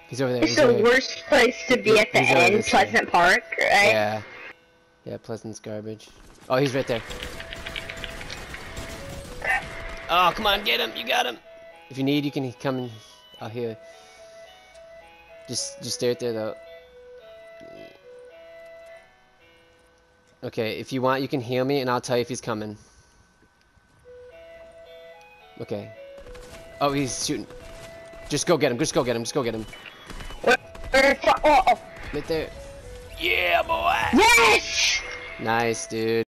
He's over there. It's the worst place to be at the end, Pleasant Park, right? Yeah. Yeah, Pleasant's garbage. Oh, he's right there. Oh, come on, get him! You got him! If you need, you can come in out here. Just stay right there, though. Okay, if you want, you can heal me, and I'll tell you if he's coming. Okay. Oh, he's shooting. Just go get him. Just go get him. Just go get him. Oh. Right there. Yeah, boy! Yes! Nice, dude.